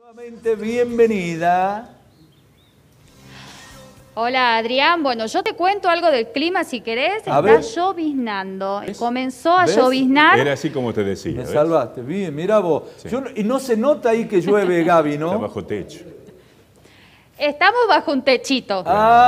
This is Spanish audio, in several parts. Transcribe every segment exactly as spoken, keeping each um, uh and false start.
Nuevamente bienvenida. Hola Adrián, bueno, yo te cuento algo del clima si querés, A está ver. lloviznando, ¿Ves? comenzó a ¿Ves? lloviznar. Era así como te decía. Me ¿ves? salvaste, bien, mirá vos. Sí. Yo no- y no se nota ahí que llueve, Gaby, ¿no? Está bajo techo. Estamos bajo un techito.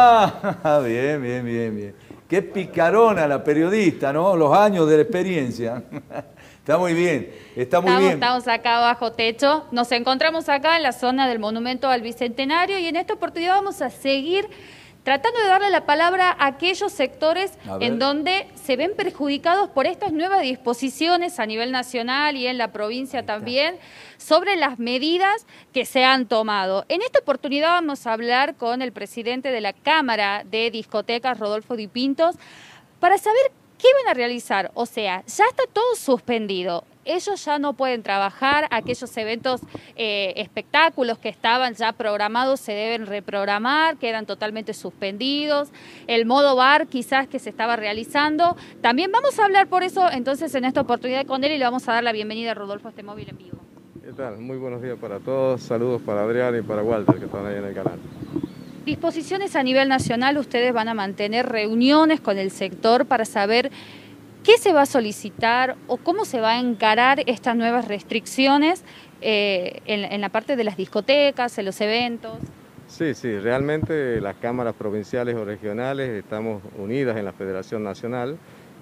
Ah, bien, bien, bien, bien. Qué picarona la periodista, ¿no? Los años de la experiencia. Está muy bien, está muy Estamos, bien. estamos acá bajo techo, nos encontramos acá en la zona del Monumento al Bicentenario y en esta oportunidad vamos a seguir tratando de darle la palabra a aquellos sectores A ver. en donde se ven perjudicados por estas nuevas disposiciones a nivel nacional y en la provincia también sobre las medidas que se han tomado. En esta oportunidad vamos a hablar con el presidente de la Cámara de Discotecas, Rodolfo Di Pintos, para saber qué van a realizar. O sea, ya está todo suspendido. Ellos ya no pueden trabajar, aquellos eventos, eh, espectáculos que estaban ya programados se deben reprogramar, quedan totalmente suspendidos. El modo bar quizás que se estaba realizando. También vamos a hablar por eso entonces en esta oportunidad con él y le vamos a dar la bienvenida a Rodolfo a este móvil en vivo. ¿Qué tal? Muy buenos días para todos, saludos para Adrián y para Walter que están ahí en el canal. Disposiciones a nivel nacional, ustedes van a mantener reuniones con el sector para saber qué se va a solicitar o cómo se va a encarar estas nuevas restricciones eh, en, en la parte de las discotecas, en los eventos. Sí, sí, realmente las cámaras provinciales o regionales estamos unidas en la Federación Nacional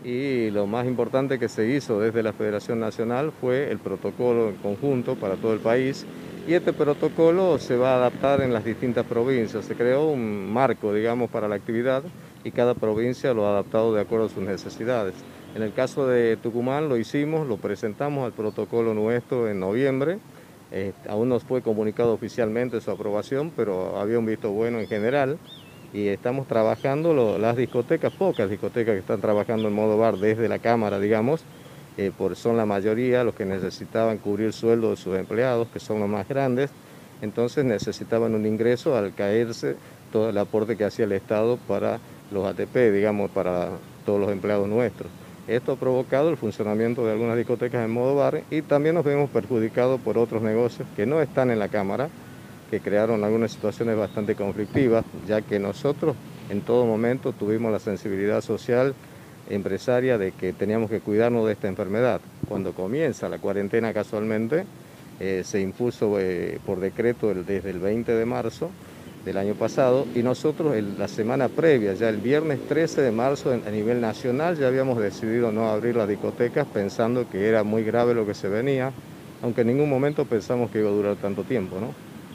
y lo más importante que se hizo desde la Federación Nacional fue el protocolo en conjunto para todo el país y este protocolo se va a adaptar en las distintas provincias. Se creó un marco, digamos, para la actividad y cada provincia lo ha adaptado de acuerdo a sus necesidades. En el caso de Tucumán lo hicimos, lo presentamos al protocolo nuestro en noviembre. Eh, aún no fue comunicado oficialmente su aprobación, pero había un visto bueno en general. Y estamos trabajando lo, las discotecas, pocas discotecas que están trabajando en modo bar desde la Cámara, digamos, eh, por, son la mayoría los que necesitaban cubrir sueldos de sus empleados, que son los más grandes. Entonces necesitaban un ingreso al caerse todo el aporte que hacía el Estado para los A T P, digamos, para todos los empleados nuestros. Esto ha provocado el funcionamiento de algunas discotecas en modo bar y también nos vemos perjudicados por otros negocios que no están en la Cámara, que crearon algunas situaciones bastante conflictivas, ya que nosotros en todo momento tuvimos la sensibilidad social empresaria de que teníamos que cuidarnos de esta enfermedad. Cuando comienza la cuarentena casualmente, eh, se impuso eh, por decreto el, desde el veinte de marzo, del año pasado y nosotros el, la semana previa, ya el viernes trece de marzo a nivel nacional ya habíamos decidido no abrir las discotecas pensando que era muy grave lo que se venía, aunque en ningún momento pensamos que iba a durar tanto tiempo, ¿no?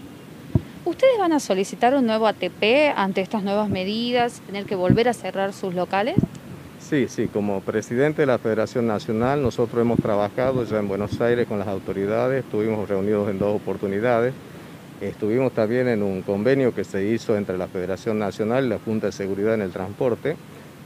¿Ustedes van a solicitar un nuevo A T P ante estas nuevas medidas, tener que volver a cerrar sus locales? Sí, sí, como presidente de la Federación Nacional nosotros hemos trabajado ya en Buenos Aires con las autoridades, estuvimos reunidos en dos oportunidades. Estuvimos también en un convenio que se hizo entre la Federación Nacional y la Junta de Seguridad en el Transporte,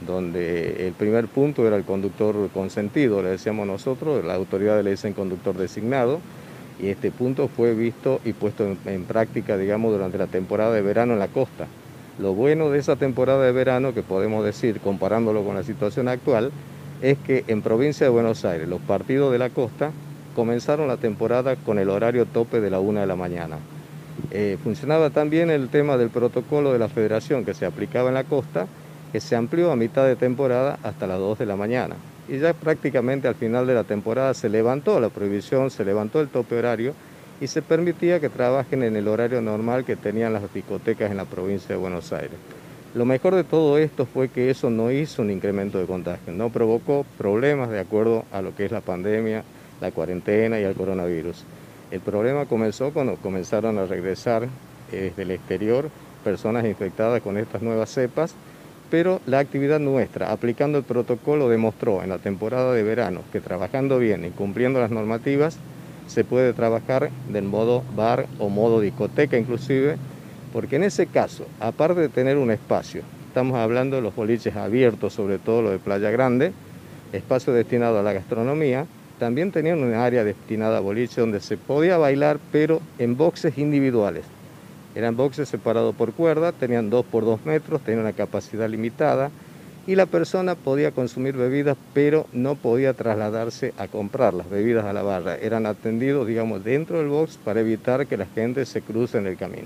donde el primer punto era el conductor consentido, le decíamos nosotros, la autoridad le dicen conductor designado, y este punto fue visto y puesto en, en práctica, digamos, durante la temporada de verano en la costa. Lo bueno de esa temporada de verano, que podemos decir, comparándolo con la situación actual, es que en provincia de Buenos Aires, los partidos de la costa comenzaron la temporada con el horario tope de la una de la mañana. Eh, funcionaba también el tema del protocolo de la federación que se aplicaba en la costa, que se amplió a mitad de temporada hasta las dos de la mañana. Y ya prácticamente al final de la temporada se levantó la prohibición, se levantó el tope horario y se permitía que trabajen en el horario normal que tenían las discotecas en la provincia de Buenos Aires. Lo mejor de todo esto fue que eso no hizo un incremento de contagio, no provocó problemas de acuerdo a lo que es la pandemia, la cuarentena y el coronavirus. El problema comenzó cuando comenzaron a regresar eh, desde el exterior personas infectadas con estas nuevas cepas, pero la actividad nuestra, aplicando el protocolo, demostró en la temporada de verano que trabajando bien y cumpliendo las normativas, se puede trabajar del modo bar o modo discoteca inclusive, porque en ese caso, aparte de tener un espacio, estamos hablando de los boliches abiertos, sobre todo lo de Playa Grande, espacio destinado a la gastronomía, también tenían un área destinada a boliche donde se podía bailar, pero en boxes individuales. Eran boxes separados por cuerda, tenían dos por dos metros, tenían una capacidad limitada y la persona podía consumir bebidas, pero no podía trasladarse a comprar las bebidas a la barra. Eran atendidos, digamos, dentro del box para evitar que la gente se cruce en el camino.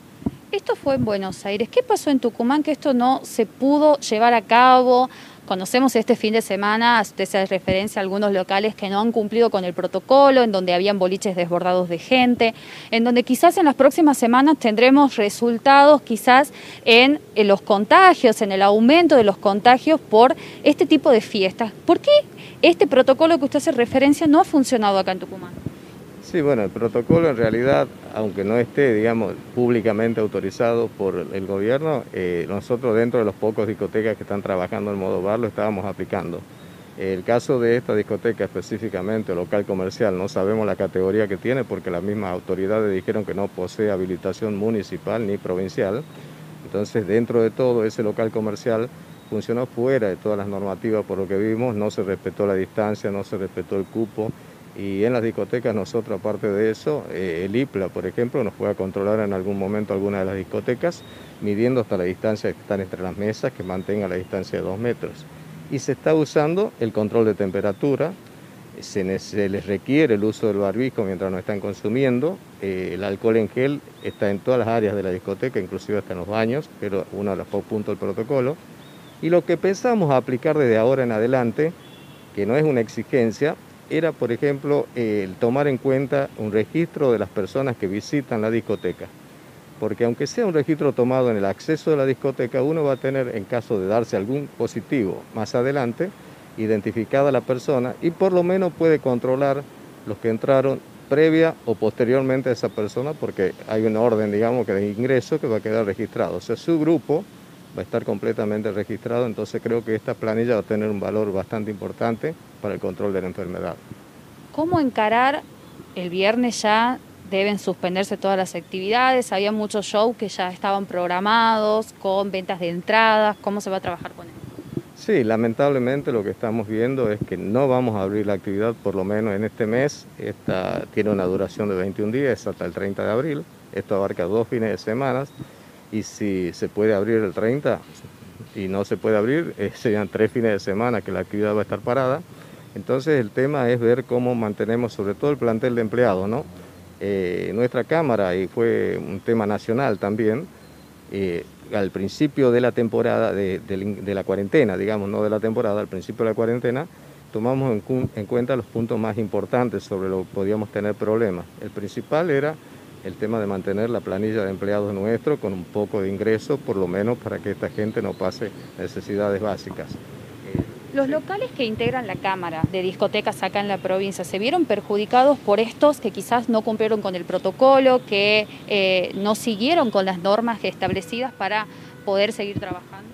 Esto fue en Buenos Aires. ¿Qué pasó en Tucumán que esto no se pudo llevar a cabo? Conocemos este fin de semana, usted hace referencia a algunos locales que no han cumplido con el protocolo, en donde habían boliches desbordados de gente, en donde quizás en las próximas semanas tendremos resultados quizás en, en los contagios, en el aumento de los contagios por este tipo de fiestas. ¿Por qué este protocolo que usted hace referencia no ha funcionado acá en Tucumán? Sí, bueno, el protocolo en realidad, aunque no esté, digamos, públicamente autorizado por el gobierno, eh, nosotros dentro de los pocos discotecas que están trabajando en modo bar lo estábamos aplicando. El caso de esta discoteca específicamente, local comercial, no sabemos la categoría que tiene porque las mismas autoridades dijeron que no posee habilitación municipal ni provincial. Entonces, dentro de todo, ese local comercial funcionó fuera de todas las normativas por lo que vimos, no se respetó la distancia, no se respetó el cupo. Y en las discotecas nosotros, aparte de eso, eh, el I P L A, por ejemplo, nos fue a controlar en algún momento alguna de las discotecas, midiendo hasta la distancia que están entre las mesas, que mantenga la distancia de dos metros. Y se está usando el control de temperatura, se, se les requiere el uso del barbijo mientras no están consumiendo, eh, el alcohol en gel está en todas las áreas de la discoteca, inclusive hasta en los baños, pero uno de los puntos del protocolo. Y lo que pensamos aplicar desde ahora en adelante, que no es una exigencia, era, por ejemplo, eh, el tomar en cuenta un registro de las personas que visitan la discoteca. Porque aunque sea un registro tomado en el acceso de la discoteca, uno va a tener, en caso de darse algún positivo más adelante, identificada la persona y por lo menos puede controlar los que entraron previa o posteriormente a esa persona, porque hay un orden, digamos, que de ingreso que va a quedar registrado. O sea, su grupo va a estar completamente registrado, entonces creo que esta planilla va a tener un valor bastante importante para el control de la enfermedad. ¿Cómo encarar el viernes? Ya deben suspenderse todas las actividades, había muchos shows que ya estaban programados con ventas de entradas. ¿Cómo se va a trabajar con eso? Sí, lamentablemente lo que estamos viendo es que no vamos a abrir la actividad por lo menos en este mes. Esta tiene una duración de veintiún días hasta el treinta de abril, esto abarca dos fines de semana. Y si se puede abrir el treinta y no se puede abrir, eh, serían tres fines de semana que la actividad va a estar parada. Entonces el tema es ver cómo mantenemos sobre todo el plantel de empleados, ¿no? Eh, nuestra Cámara, y fue un tema nacional también, eh, al principio de la temporada, de, de, de la cuarentena, digamos, no de la temporada, al principio de la cuarentena, tomamos en, en cuenta los puntos más importantes sobre los que podíamos tener problemas. El principal era el tema de mantener la planilla de empleados nuestros con un poco de ingreso, por lo menos para que esta gente no pase necesidades básicas. Los locales que integran la Cámara de Discotecas acá en la provincia, ¿se vieron perjudicados por estos que quizás no cumplieron con el protocolo, que eh, no siguieron con las normas establecidas para poder seguir trabajando?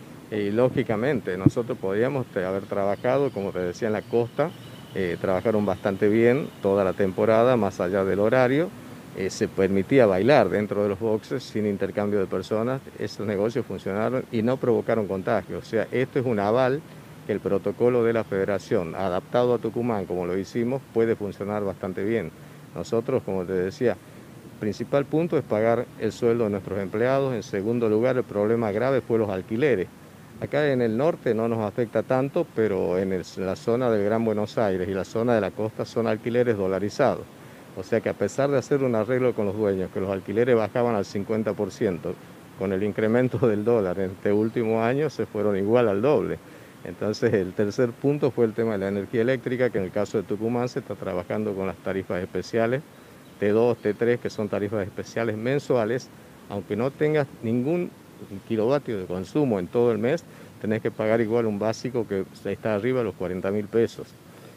Y lógicamente, nosotros podíamos haber trabajado, como te decía, en la costa, eh, trabajaron bastante bien toda la temporada, más allá del horario. Eh, se permitía bailar dentro de los boxes sin intercambio de personas, esos negocios funcionaron y no provocaron contagio. O sea, esto es un aval que el protocolo de la Federación, adaptado a Tucumán como lo hicimos, puede funcionar bastante bien. Nosotros, como te decía, el principal punto es pagar el sueldo de nuestros empleados. En segundo lugar, el problema grave fue los alquileres. Acá en el norte no nos afecta tanto, pero en, el, en la zona del Gran Buenos Aires y la zona de la costa son alquileres dolarizados. O sea que a pesar de hacer un arreglo con los dueños, que los alquileres bajaban al cincuenta por ciento, con el incremento del dólar en este último año se fueron igual al doble. Entonces el tercer punto fue el tema de la energía eléctrica, que en el caso de Tucumán se está trabajando con las tarifas especiales, T dos, T tres, que son tarifas especiales mensuales. Aunque no tengas ningún kilovatio de consumo en todo el mes, tenés que pagar igual un básico que está arriba de los cuarenta mil pesos.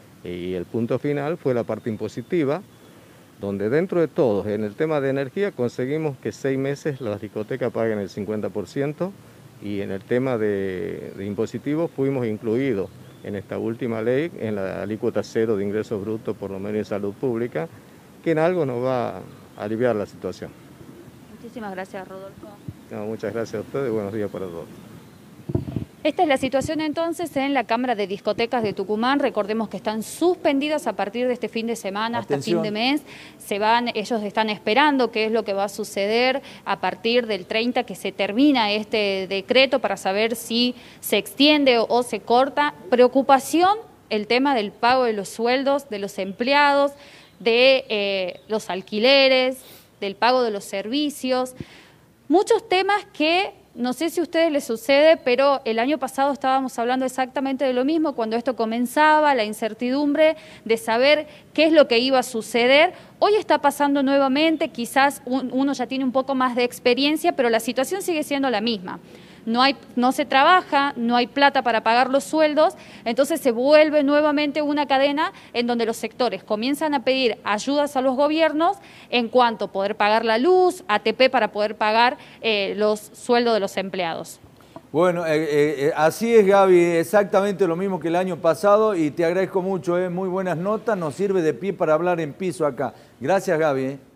Y el punto final fue la parte impositiva, donde dentro de todos, en el tema de energía, conseguimos que seis meses las discotecas paguen el cincuenta por ciento y en el tema de, de impositivos fuimos incluidos en esta última ley, en la alícuota cero de ingresos brutos, por lo menos en salud pública, que en algo nos va a aliviar la situación. Muchísimas gracias, Rodolfo. No, muchas gracias a ustedes y buenos días para todos. Esta es la situación entonces en la Cámara de Discotecas de Tucumán. Recordemos que están suspendidas a partir de este fin de semana hasta Atención. fin de mes. Se van, ellos están esperando qué es lo que va a suceder a partir del treinta, que se termina este decreto, para saber si se extiende o, o se corta. Preocupación el tema del pago de los sueldos de los empleados, de eh, los alquileres, del pago de los servicios. Muchos temas que no sé si a ustedes les sucede, pero el año pasado estábamos hablando exactamente de lo mismo cuando esto comenzaba, la incertidumbre de saber qué es lo que iba a suceder. Hoy está pasando nuevamente, quizás un, uno ya tiene un poco más de experiencia, pero la situación sigue siendo la misma. No hay, no se trabaja, no hay plata para pagar los sueldos, entonces se vuelve nuevamente una cadena en donde los sectores comienzan a pedir ayudas a los gobiernos en cuanto a poder pagar la luz, A T P para poder pagar eh, los sueldos de los empleados. Bueno, eh, eh, así es, Gaby, exactamente lo mismo que el año pasado, y te agradezco mucho, eh, muy buenas notas, nos sirve de pie para hablar en piso acá. Gracias, Gaby. Eh.